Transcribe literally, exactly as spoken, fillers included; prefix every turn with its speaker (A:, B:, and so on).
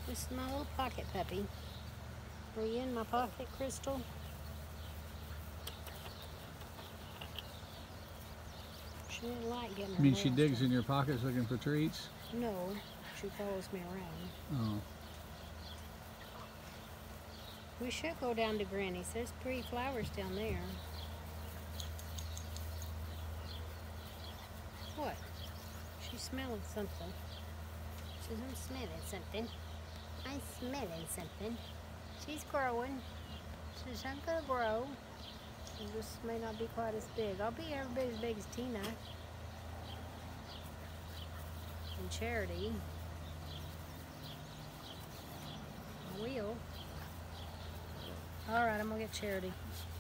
A: This is my little pocket puppy. Are you in my pocket, Crystal? She didn't like getting her
B: You mean she
A: nails
B: digs
A: done.
B: in your pockets looking for treats?
A: No, she follows me around.
B: Oh.
A: We should go down to Granny's. There's pretty flowers down there. What? She's smelling something. She says, I'm smelling something. I'm smelling something. She's growing. She says, I'm gonna grow. It just may not be quite as big. I'll be every bit as big as Tina. And Charity. I will. Alright, I'm gonna get Charity.